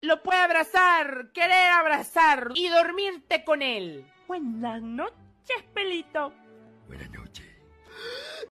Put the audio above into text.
lo puede abrazar, querer abrazar y dormirte con él. Buenas noches, Pelito. Buenas noches.